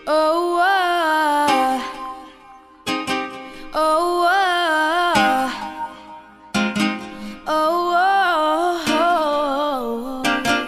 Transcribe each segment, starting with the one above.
Oh, oh, oh, oh,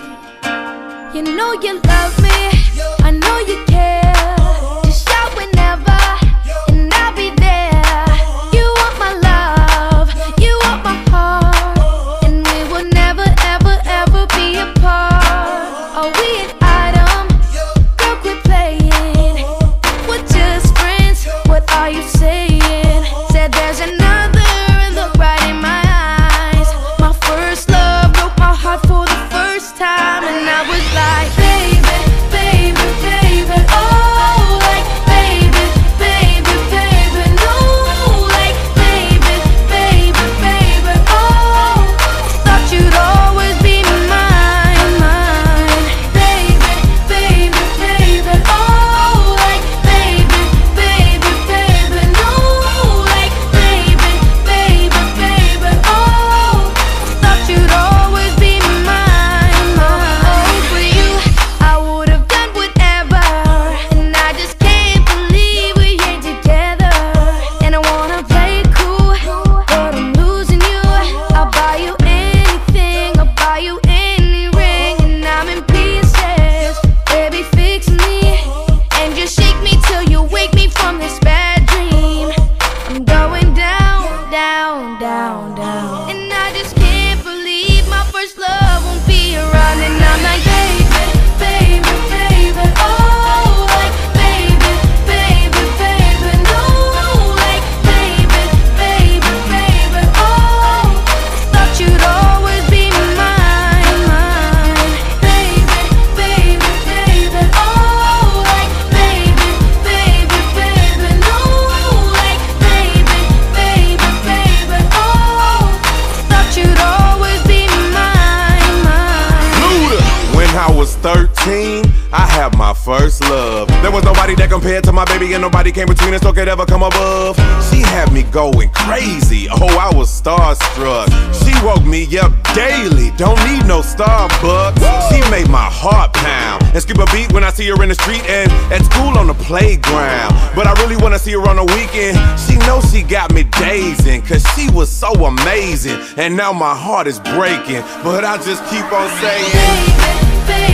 oh. You know you love me, I know you care. Just shout whenever, and I'll be there. You want my love, you want my heart, and we will never, ever, ever be apart. Are we an item? Girl, quit playing. We're just friends, what are you saying? Said there's another, look right in my eyes. My first love broke my heart for the first time, and I was like, baby, baby, baby, oh, like, baby, baby, baby, no, like, baby, baby, baby, oh, thought you'd always be mine, mine, baby, baby, baby, oh, like, baby, baby, baby, no, like, baby, baby, baby, oh, thought you'd always be mine, mine. For you, I would've done whatever, and I just can't believe we ain't together. And I wanna play it cool, but I'm losing you. I'll buy you anything, I'll buy you any ring, and I'm in pieces. Baby, fix me, and just shake me till you wake me from this bad dream. I'm going down, down, down, down, and I just can't believe my first love won't be around. And I'm like, baby, baby, baby, oh, like, baby, baby, baby, no, like, baby, baby, baby, oh, thought you'd always be mine, mine, baby, baby, baby, oh, like, baby, baby, baby, no, like, baby, baby, baby, oh, thought you'd always be mine, mine. Luda. When I was 13, I had my first love. There was nobody that compared to my baby, and nobody came between us or could ever come above. She had me going crazy, oh, I was starstruck. She woke me up daily, don't need no Starbucks. She made my heart pound and skip a beat when I see her in the street and at school on the playground. But I really wanna see her on the weekend. She knows she got me dazing, cause she was so amazing. And now my heart is breaking, but I just keep on saying, Baby, baby.